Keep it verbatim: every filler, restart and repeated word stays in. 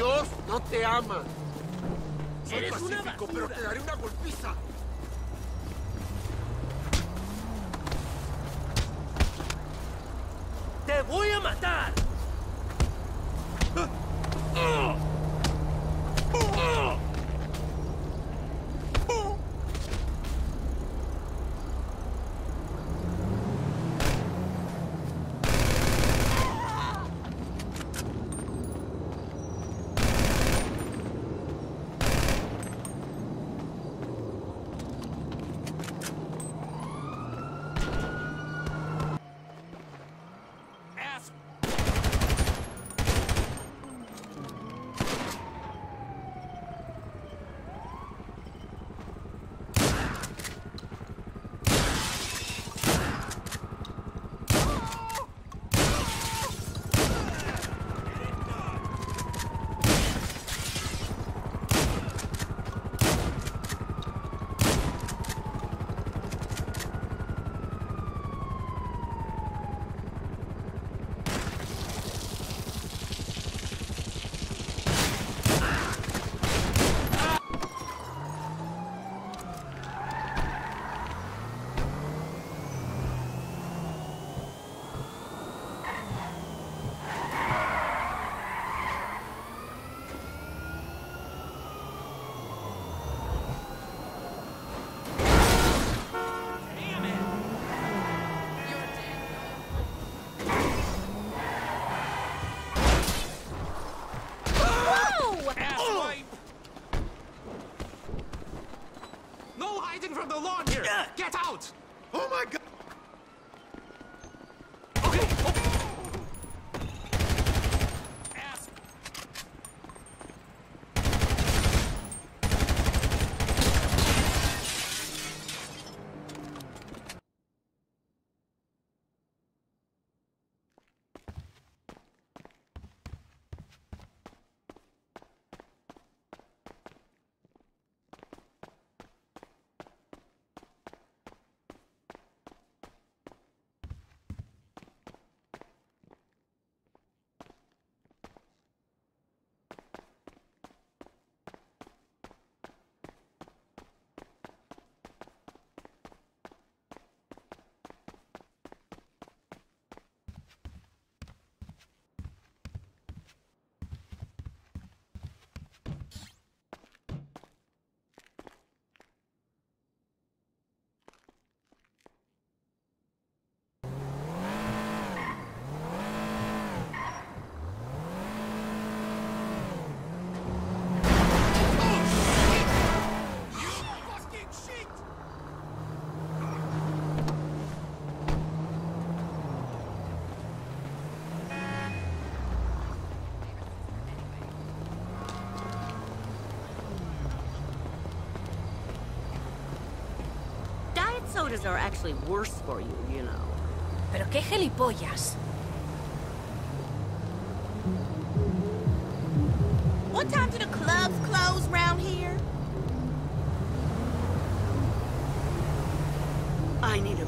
Dios no te ama. Soy Eres una pacífico, basura. pero te daré una golpiza. ¡Te voy a matar! From the lawn here! Get out! Oh my God! Okay, okay. Ass. Sodas are actually worse for you, you know. Pero qué gilipollas. What time do the clubs close round here? I need a